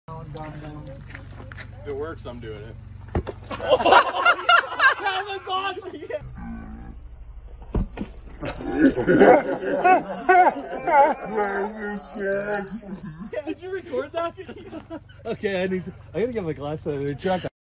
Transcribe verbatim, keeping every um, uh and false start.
If it works, I'm doing it. That was awesome! Did you record that? Okay, I need to, I gotta get my glass out of the truck.